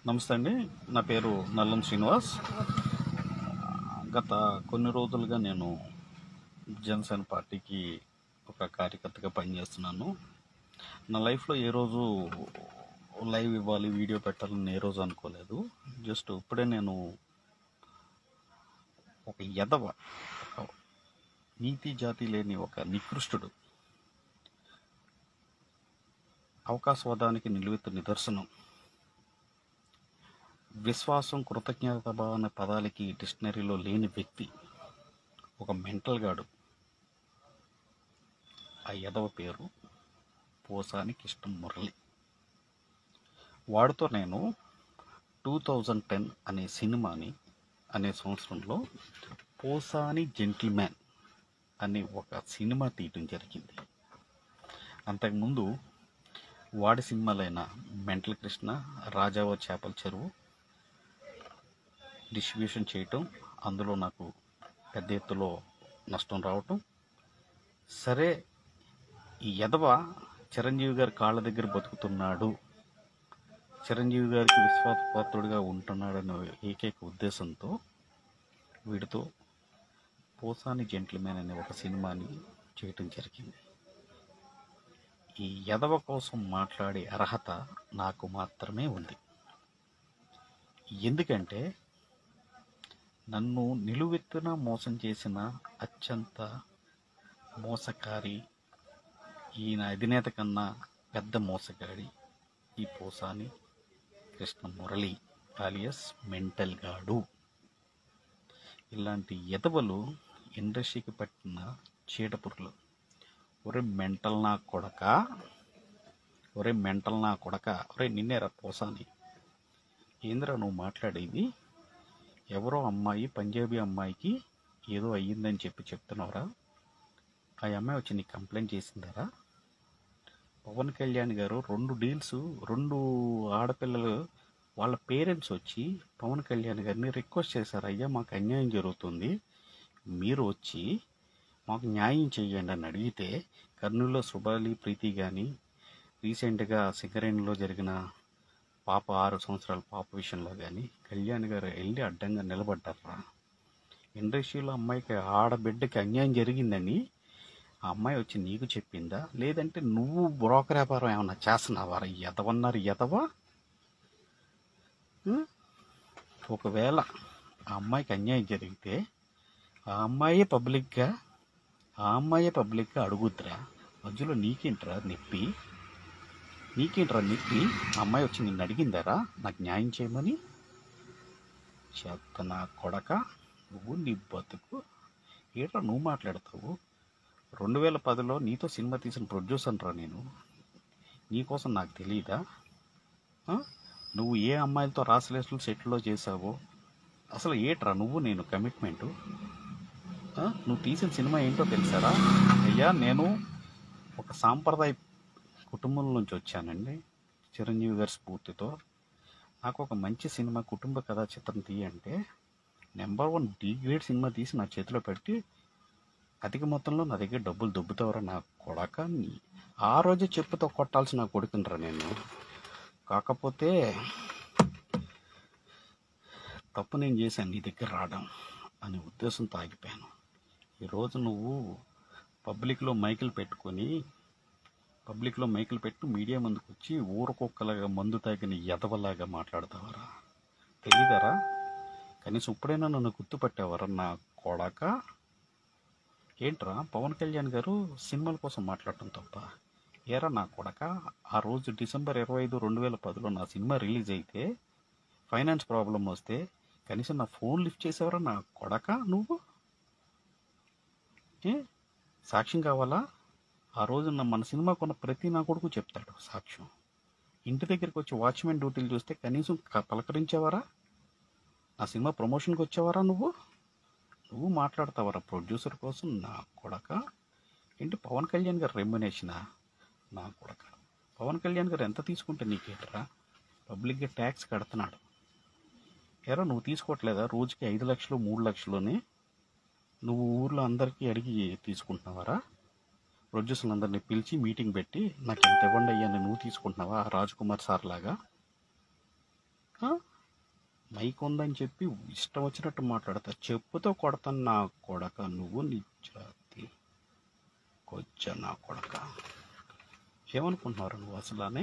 నమస్తే అండి. నా పేరు నల్లం శ్రీనివాస్. గత కొన్ని రోజులుగా నేను జనసేన పార్టీకి ఒక కార్యకర్తగా పనిచేస్తున్నాను. నా లైఫ్లో ఏ రోజు లైవ్ ఇవ్వాలి, వీడియో పెట్టాలని ఏ రోజు అనుకోలేదు. జస్ట్ ఇప్పుడే నేను ఒక ఎదవ, ఒక నీతి జాతి లేని ఒక నికృష్టుడు, అవకాశవాదానికి నిలువెత్తు నిదర్శనం, విశ్వాసం, కృతజ్ఞత అనే పదాలకి డిక్షనరీలో లేని వ్యక్తి, ఒక మెంటల్ గాడు. ఆ ఎదవ పేరు పోసాని కృష్ణ మురళి. వాడితో నేను 2010 అనే సంవత్సరంలో పోసాని జెంటిల్మ్యాన్ అనే ఒక సినిమా తీయటం జరిగింది. అంతకుముందు వాడి సినిమాలైన మెంటల్ కృష్ణ, రాజావ చేపల చెరువు డిస్ట్రిబ్యూషన్ చేయటం, అందులో నాకు పెద్ద ఎత్తులో నష్టం రావటం. సరే, ఈ ఎదవ చిరంజీవి గారి కాళ్ళ దగ్గర బతుకుతున్నాడు, చిరంజీవి గారికి విశ్వాసపాత్రుడిగా ఉంటున్నాడనే ఏకైక ఉద్దేశంతో వీడితో పోసాని జెంటిల్మ్యాన్ అనే ఒక సినిమాని చేయటం జరిగింది. ఈ ఎదవ కోసం మాట్లాడే అర్హత నాకు మాత్రమే ఉంది. ఎందుకంటే నన్ను నిలువెత్తున మోసం చేసిన అత్యంత మోసకారి, ఈయన అధినేత కన్నా పెద్ద మోసగాడి ఈ పోసాని కృష్ణ మురళి ఆలియస్ మెంటల్ గాడు. ఇలాంటి ఎదవలు ఇండస్ట్రీకి పట్టిన చీడపురులు. ఒరే మెంటల్ నా కొడక, ఒరే నిన్నేరా పోసాని, ఏందిరా నువ్వు మాట్లాడేది? ఎవరో అమ్మాయి, పంజాబీ అమ్మాయికి ఏదో అయ్యిందని చెప్తున్నావురా? ఆ అమ్మాయి వచ్చి నీకు కంప్లైంట్ చేసిందారా? పవన్ కళ్యాణ్ గారు 2 డీల్స్, 2 ఆడపిల్లలు వాళ్ళ పేరెంట్స్ వచ్చి పవన్ కళ్యాణ్ గారిని రిక్వెస్ట్ చేశారు, అయ్యా మాకు అన్యాయం జరుగుతుంది, మీరు వచ్చి మాకు న్యాయం చేయండి అని అడిగితే, కర్నూలులో శుభాలి ప్రీతి కానీ, రీసెంట్గా సింగరేణిలో జరిగిన పాప 6 సంవత్సరాల పాప విషయంలో కానీ కళ్యాణ్ గారు వెళ్ళి అడ్డంగా నిలబడ్డారా? ఇండస్ట్రీలో అమ్మాయికి, ఆడబిడ్డకి అన్యాయం జరిగిందని ఆ అమ్మాయి వచ్చి నీకు చెప్పిందా? లేదంటే నువ్వు బ్రోకర్ వ్యాపారం ఏమన్నా చేస్తున్నావారా? ఎదవన్నారు ఎదవా. ఒకవేళ ఆ అమ్మాయికి అన్యాయం జరిగితే ఆ అమ్మాయే పబ్లిక్గా అడుగుద్దిరా. మధ్యలో నీకేంట్రా నొప్పి? ఆ అమ్మాయి వచ్చి నిన్ను అడిగిందారా నాకు న్యాయం చేయమని? చెత్త నా కొడక, నువ్వు నీ బతుకు ఏట్రా నువ్వు మాట్లాడతావు? 2010లో నీతో సినిమా తీసిన ప్రొడ్యూసర్ రా నేను. నీకోసం నాకు తెలియదా? నువ్వు ఏ అమ్మాయిలతో రాసలేసులు సెట్లో చేసావో అసలు ఏట్రా నువ్వు నేను కమిట్మెంటు? నువ్వు తీసిన సినిమా ఏంటో తెలుసారా? అయ్యా, నేను ఒక సాంప్రదాయ కుటుంబం నుంచి వచ్చానండి. చిరంజీవి గారి స్ఫూర్తితో నాకు ఒక మంచి సినిమా, కుటుంబ కథా చిత్రం తీయంటే నెంబర్ 1 డి గ్రేడ్ సినిమా తీసి నా చేతిలో పెట్టి అధిక మొత్తంలో నా దగ్గర డబ్బులు దొబ్బుతావరా నా కొడక. ఆ రోజే చెప్పుతో కొట్టాల్సిన నా కొడుకునరా నేను. కాకపోతే తప్పు నేను చేశాను నీ దగ్గర రావడం అనే ఉద్దేశంతో ఆగిపోయాను. ఈరోజు నువ్వు పబ్లిక్లో మైకులు పెట్టి మీడియా ముందుకు వచ్చి ఊరకొక్కలాగా మందు తాగిన ఎదవలాగా మాట్లాడతావరా? తెలీదరా? కనీసం ఇప్పుడైనా నన్ను గుర్తుపట్టావరా నా కొడక? ఏంట్రా పవన్ కళ్యాణ్ గారు సినిమాల కోసం మాట్లాడటం తప్ప? ఏరా నా కొడక, ఆ రోజు డిసెంబర్ 25, 2010లో నా సినిమా రిలీజ్ అయితే ఫైనాన్స్ ప్రాబ్లం వస్తే కనీసం నా ఫోన్ లిఫ్ట్ చేసేవరా నా కొడక నువ్వు? సాక్ష్యం కావాలా? ఆ రోజు మన సినిమా కొన్న ప్రతి నా కొడుకు చెప్తాడు సాక్ష్యం. ఇంటి దగ్గరికి వచ్చి వాచ్మెన్ డ్యూటీలు చూస్తే కనీసం పలకరించేవారా? నా సినిమా ప్రమోషన్కి వచ్చేవారా? నువ్వు మాట్లాడతావరా ప్రొడ్యూసర్ కోసం నా కొడక? ఏంటి పవన్ కళ్యాణ్ గారు రెమ్యునేషనా నా కొడక? పవన్ కళ్యాణ్ గారు ఎంత తీసుకుంటే నీకేంటరా? పబ్లిక్గా ట్యాక్స్ కడుతున్నాడు. ఎరా నువ్వు తీసుకోవట్లేదా? రోజుకి 5 లక్షలు 3 లక్షలునే నువ్వు ఊర్లో అందరికీ అడిగి తీసుకుంటున్నావారా? ప్రొడ్యూసర్లందరినీ పిలిచి మీటింగ్ పెట్టి నాకు ఎంత ఇవ్వండి అయ్యా నువ్వు తీసుకుంటున్నావా రాజ్ కుమార్ సార్ లాగా? ఆ? మైక్ ఉందని చెప్పి ఇష్టం వచ్చినట్టు మాట్లాడతా, చెప్పుతో కొడతాను నా కొడక. నువ్వు నీ జాతి కొచ్చా నా కొడక. ఏమనుకుంటున్నారు నువ్వు అసలానే?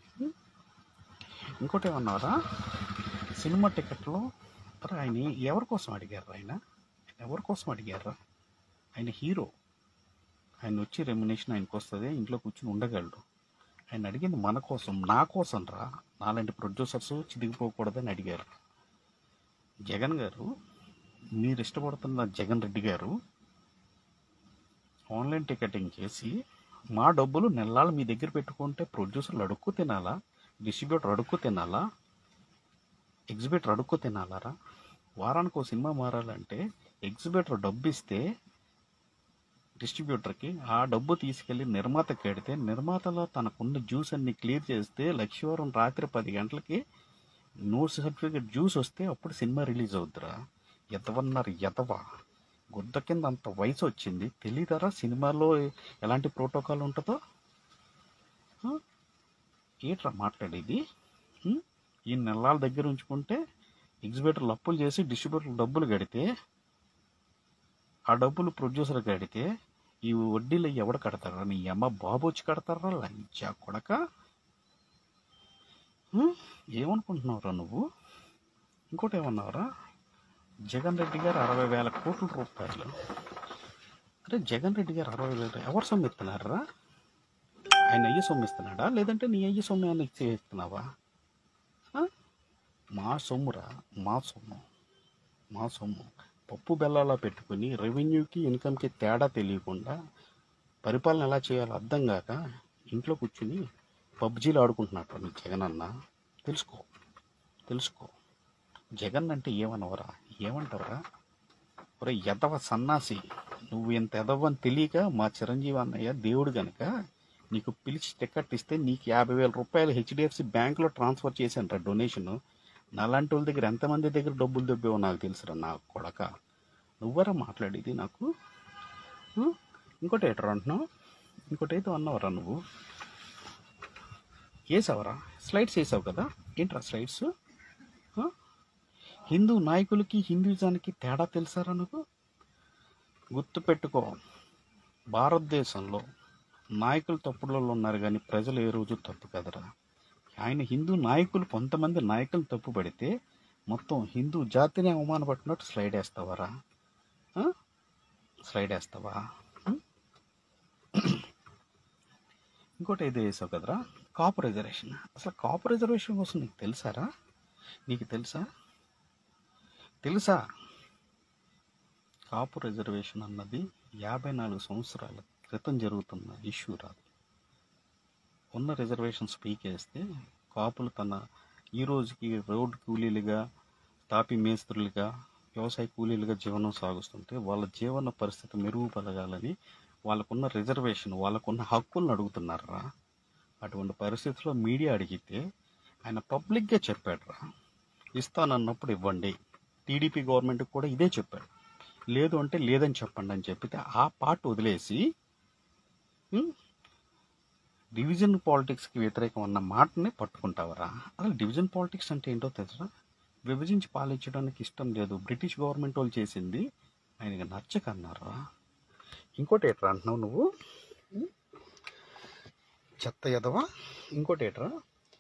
ఇంకోటి ఏమన్నారా, సినిమా టికెట్లో అరే ఆయన ఎవరి కోసం అడిగారు? ఎవరి కోసం అడిగారా? ఆయన హీరో, ఆయన వచ్చి రెమ్యునేషన్ ఆయనకు వస్తుంది, ఇంట్లో కూర్చుని ఉండగలడు. ఆయన అడిగింది మన కోసం, నా కోసం రా. నాలాంటి ప్రొడ్యూసర్స్ చిదిగిపోకూడదని అడిగారు. జగన్ గారు, మీరు ఇష్టపడుతున్న జగన్ రెడ్డి గారు ఆన్లైన్ టికెటింగ్ చేసి మా డబ్బులు నెలలు మీ దగ్గర పెట్టుకుంటే ప్రొడ్యూసర్లు అడుక్కు తినాలా? డిస్ట్రిబ్యూటర్ అడుక్కు తినాలా? ఎగ్జిబిటర్ అడుక్కు తినాలరా? వారానికి ఒక సినిమా మారాలంటే ఎగ్జిబిటర్ డబ్బు ఇస్తే డిస్ట్రిబ్యూటర్కి, ఆ డబ్బు తీసుకెళ్లి నిర్మాతకి కడితే నిర్మాతలో తనకున్న జ్యూస్ అన్ని క్లియర్ చేస్తే లక్ష్మీవారం రాత్రి 10 గంటలకి నో సర్టిఫికేట్ జ్యూస్ వస్తే అప్పుడు సినిమా రిలీజ్ అవుద్దిరా. ఎదవన్నారు ఎదవ. గుద్ద కింద అంత వయసు వచ్చింది, తెలీదరా సినిమాలో ఎలాంటి ప్రోటోకాల్ ఉంటుందో? ఏంట్రా మాట్లాడేది? ఈ నెలల దగ్గర ఉంచుకుంటే ఎగ్జిబిటర్లు అప్పులు చేసి డిస్ట్రిబ్యూటర్లు డబ్బులు కడితే, ఆ డబ్బులు ప్రొడ్యూసర్ కడితే ఈ వడ్డీలు ఎవడ కడతారా? నీ అమ్మ బాబు వచ్చి కడతారా? లంచా కొడక. ఏమనుకుంటున్నావురా నువ్వు? ఇంకోటి ఏమన్నావురా, జగన్ రెడ్డి గారు 60,000 కోట్ల రూపాయలు. అరే జగన్ రెడ్డి గారు 60,000 ఎవరు సొమ్మిస్తున్నారా? ఆయన అయ్యి సొమ్మిస్తున్నాడా, లేదంటే నీ అయ్యి సొమ్ము ఏమైనా ఇస్తున్నావా? మా సొమ్మురా, మా సొమ్ము, మా సొమ్ము. పప్పు బెల్లాలా పెట్టుకుని రెవెన్యూకి ఇన్కమ్కి తేడా తెలియకుండా పరిపాలన ఎలా చేయాలో అర్థం కాక ఇంట్లో కూర్చుని పబ్జీలు ఆడుకుంటున్నట్టు నీ జగన్ అన్న. తెలుసుకో. జగన్ అంటే ఏమనవరా? ఏమంటావరా? ఒరే ఎదవ సన్నాసి, నువ్వు ఇంత ఎదవని తెలియక మా చిరంజీవి అన్నయ్య దేవుడు గనక నీకు పిలిచి టికెట్ ఇస్తే నీకు 50,000 రూపాయలు హెచ్డిఎఫ్సి బ్యాంకులో ట్రాన్స్ఫర్ చేశాను రా డొనేషన్. నాలాంటి వాళ్ళ దగ్గర ఎంతమంది దగ్గర డబ్బులు దొబ్బేవో నాకు తెలుసురా నా కొడక. నువ్వరా మాట్లాడేది నాకు? ఇంకోటి ఏటరా అంటున్నావు? ఇంకోటి అయితే అన్నావరా నువ్వు? వేసావరా స్లైడ్స్? వేసావు కదా, ఏంట్రా స్లైడ్స్? హిందూ నాయకులకి హిందూయిజానికి తేడా తెలుసారా నువ్వు? గుర్తుపెట్టుకో, భారతదేశంలో నాయకులు తప్పులలో ఉన్నారు కానీ ప్రజలు ఏ రోజు తప్పు కదరా. ఆయన హిందూ నాయకులు, కొంతమంది నాయకులు తప్పు పడితే మొత్తం హిందూ జాతిని అవమానపట్టినట్టు స్లైడ్ వేస్తావరా? స్లైడ్ వేస్తావా? ఇంకోటి ఏదో వేసావు కదరా, కాపు రిజర్వేషన్. అసలు కాపు రిజర్వేషన్ కోసం నీకు తెలుసారా? నీకు తెలుసా? కాపు రిజర్వేషన్ అన్నది 54 సంవత్సరాల క్రితం జరుగుతున్న ఇష్యూ రాదు. ఉన్న రిజర్వేషన్స్ పీకేస్తే కాపులు ఈ రోజుకి రోడ్ కూలీలుగా, తాపి మేస్త్రులుగా, వ్యవసాయ కూలీలుగా జీవనం సాగిస్తుంటే వాళ్ళ జీవన పరిస్థితి మెరుగుపరగాలని వాళ్ళకున్న రిజర్వేషన్, వాళ్ళకున్న హక్కులను అడుగుతున్నారా? అటువంటి పరిస్థితుల్లో మీడియా అడిగితే ఆయన పబ్లిక్గా చెప్పాడురా, ఇస్తానన్నప్పుడు ఇవ్వండి. టీడీపీ గవర్నమెంట్కి కూడా ఇదే చెప్పాడు, లేదు అంటే లేదని చెప్పండి అని చెప్పితే ఆ పార్ట్ వదిలేసి డివిజన్ పాలిటిక్స్కి వ్యతిరేకం అన్న మాటని పట్టుకుంటావరా? అసలు డివిజన్ పాలిటిక్స్ అంటే ఏంటో తెలుసా? విభజించి పాలించడానికి ఇష్టం లేదు, బ్రిటిష్ గవర్నమెంట్ వాళ్ళు చేసింది ఆయనకి నచ్చకన్నారా? ఇంకోటి ఏట్రా అంటున్నావు నువ్వు, చెత్త ఎదవా? ఇంకోటి ఏట్రా,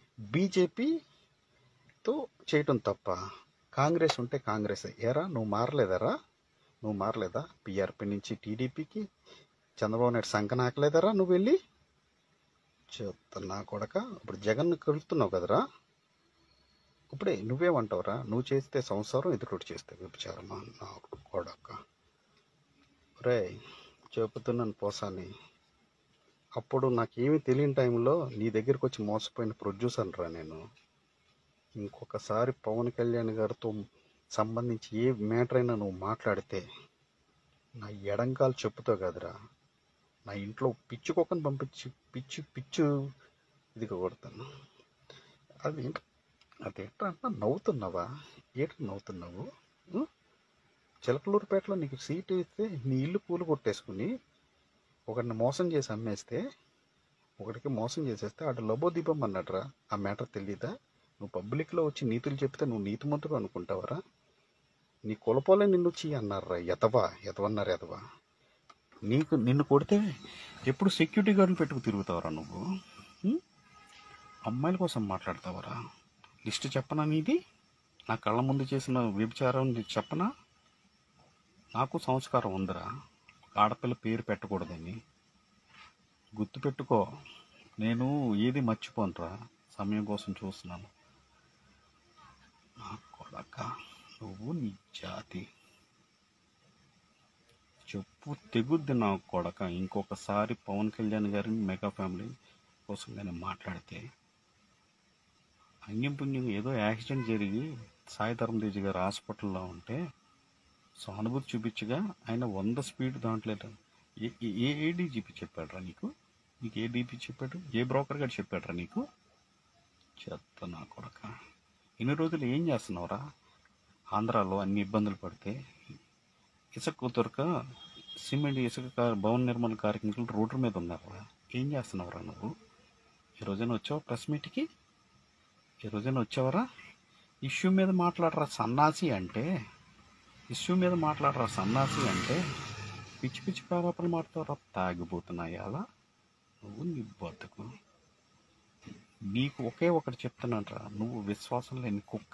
బీజేపీతో చేయటం తప్ప, కాంగ్రెస్ ఉంటే కాంగ్రెస్. ఏరా నువ్వు మారలేదా? పిఆర్పి నుంచి టీడీపీకి చంద్రబాబు నాయుడు సంకనాకలేదరా నువ్వు వెళ్ళి? చెప్తున్నా కొడక. ఇప్పుడు జగన్ కలుపుతున్నావు కదరా, ఇప్పుడే నువ్వేమంటావురా? నువ్వు చేస్తే సంసారం, ఎదుటి చేస్తే విభచారమా నా కొడక? రే చెబుతున్నాను పోసాని, అప్పుడు నాకేమీ తెలియని టైంలో నీ దగ్గరికి వచ్చి మోసపోయిన ప్రొడ్యూసర్ రా నేను. ఇంకొకసారి పవన్ కళ్యాణ్ గారితో సంబంధించి ఏ మ్యాటర్ అయినా నువ్వు మాట్లాడితే నా ఎడంకాలు చెప్పుతావు కదరా, నా ఇంట్లో పిచ్చి కుక్కను పంపించి పిచ్చు ఇది కొడతాను. అదేంట్రా నవ్వుతున్నావా? ఏంటి నవ్వుతున్నావు? చిలకలూరుపేటలో నీకు సీటు ఇస్తే నీ ఇల్లు పూలు కొట్టేసుకుని ఒకరిని మోసం చేసి అమ్మేస్తే, ఒకడికి మోసం చేసేస్తే అటు లబో దీపం అన్నట్రా. ఆ మ్యాటర్ తెలీదా? నువ్వు పబ్లిక్లో వచ్చి నీతులు చెప్తే నువ్వు నీతిమంతుడు అనుకుంటావరా? నీ కులపోలే నిన్ను వచ్చి అన్నారా ఎదవన్నారు ఎదవా. నిన్ను కొడితే ఎప్పుడు సెక్యూరిటీ గార్డులు పెట్టుకు తిరుగుతావరా నువ్వు? అమ్మాయిల కోసం మాట్లాడతావరా? లిస్ట్ చెప్పనా నీది? నా కళ్ళ ముందు చేసిన వ్యభిచారం చెప్పనా? నాకు సంస్కారం ఉందిరా, ఆడపిల్ల పేరు పెట్టకూడదని. గుర్తుపెట్టుకో, నేను ఏది మర్చిపోనురా. సమయం కోసం చూస్తున్నాను. నా కొడక, నువ్వు నీ జాతి చెప్పు తెగుద్ది నా కొడక. ఇంకొకసారి పవన్ కళ్యాణ్ గారిని మెగా ఫ్యామిలీ కోసం కానీ మాట్లాడితే, అంగ్యం పుణ్యం ఏదో యాక్సిడెంట్ జరిగి సాయి ధర్మ తేజ్ గారు హాస్పిటల్లో ఉంటే సానుభూతి చూపించగా ఆయన 100 స్పీడ్ దాంట్లో ఏ డీజీపీ చెప్పాడురా నీకు? ఏ డీపీ చెప్పాడు? ఏ బ్రోకర్ గారు చెప్పాడురా నీకు? చెత్త నా కొడక. ఇన్ని రోజులు ఏం చేస్తున్నావురా? ఆంధ్రాలో అన్ని ఇబ్బందులు పడితే ఇసుక దొరక సిమెంట్ ఇసుక భవన నిర్మాణ కార్మికులు రోడ్డు మీద ఉన్నారా? ఏం చేస్తున్నావురా నువ్వు? ఈ రోజైనా వచ్చావా ప్రెస్ మీట్కి? ఈ రోజైనా వచ్చావరా? ఇష్యూ మీద మాట్లాడరా సన్నాసి అంటే. ఇష్యూ మీద మాట్లాడరా సన్నాసి అంటే పిచ్చి పిచ్చి పేపర్లు మాట్లాడరా తాగిపోతున్నాయి అలా. నువ్వు నీ బతుకు. నీకు ఒకే ఒకటి చెప్తానంటరా, నువ్వు విశ్వాసం లేని కుక్క.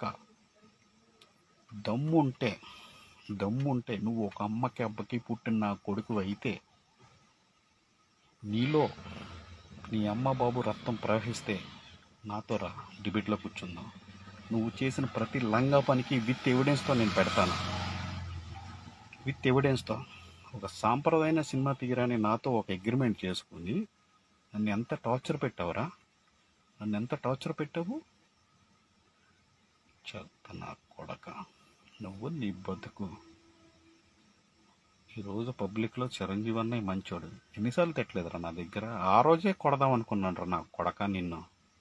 దమ్ముంటే నువ్వు ఒక అమ్మకి అబ్బకి పుట్టిన నా కొడుకు అయితే, నీలో నీ అమ్మ బాబు రక్తం ప్రవహిస్తే నాతో రా, డిబేట్లో కూర్చుందాం. నువ్వు చేసిన ప్రతి లంగా పనికి విత్ ఎవిడెన్స్తో నేను పెడతాను. విత్ ఎవిడెన్స్తో. ఒక సాంప్రదాయమైన సినిమా తీయరాని నాతో ఒక అగ్రిమెంట్ చేసుకుని నన్ను ఎంత టార్చర్ పెట్టావురా? నన్ను ఎంత టార్చర్ పెట్టావు? చెత్త నా కొడక. నువ్వు నీ బతుకు. ఈరోజు పబ్లిక్లో చిరంజీవి అన్నయ్య మంచోడు. ఎన్నిసార్లు తిట్టలేదురా నా దగ్గర? ఆ రోజే కొడదాం అనుకున్నాను రా నా కొడక నిన్ను.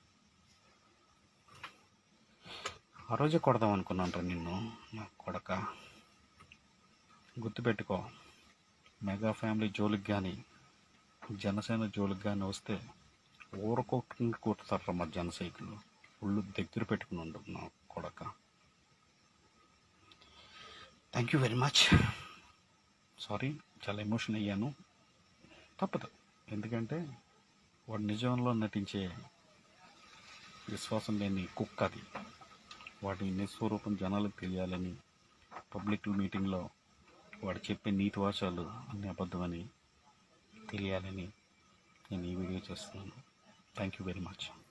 ఆ రోజే కొడదాం అనుకున్నాను రా నిన్ను నా కొడక. గుర్తుపెట్టుకో, మెగా ఫ్యామిలీ జోలికి కానీ జనసేన జోలికి కానీ వస్తే కొట్టుతారు మా జన సైకిళ్ళు. ఒళ్ళు దగ్గర పెట్టుకుని ఉండదు నా కొడక. Thank you very much. Sorry, చాలా ఎమోషన్ అయ్యాను. తప్పదు, ఎందుకంటే వాడు నిజంలో నటించే విశ్వాసం లేని కుక్క అది. వాడి నిస్వరూపం జనాలకు తెలియాలని, పబ్లిక్ మీటింగ్లో వాడు చెప్పే నీతి వాచాలు అన్ని అబద్ధమని తెలియాలని నేను ఈ వీడియో చేస్తున్నాను. Thank you very much.